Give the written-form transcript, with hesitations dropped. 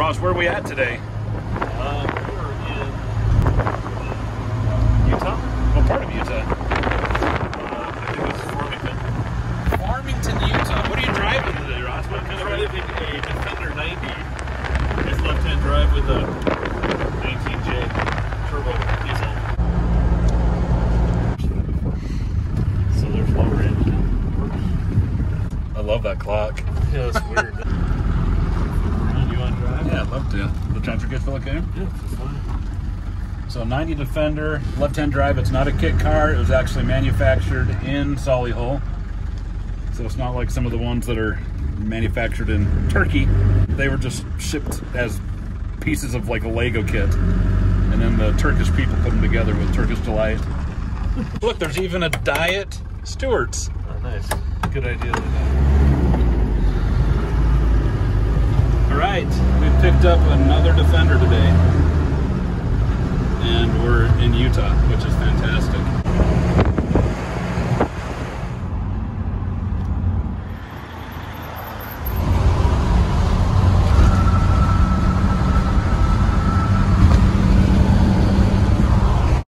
Ross, where are we at today? We're in Utah. What part of Utah? I think it's Farmington. Farmington, Utah. What are you driving today, Ross? What kind I'm of driving a Defender 90. It's left-hand drive with a 19J turbo diesel. So there's low range. I love that clock. Yeah, that's weird. You want to drive? Yeah, I'd love to. The transfer kit fill okay? Yeah, it's fine. So 90 Defender, left-hand drive. It's not a kit car. It was actually manufactured in Solihull. So it's not like some of the ones that are manufactured in Turkey. They were just shipped as pieces of like a Lego kit. And then the Turkish people put them together with Turkish delight. Look, there's even a Diet Stewart's. Oh, nice. Good idea. All right, we picked up another Defender today. And we're in Utah, which is fantastic.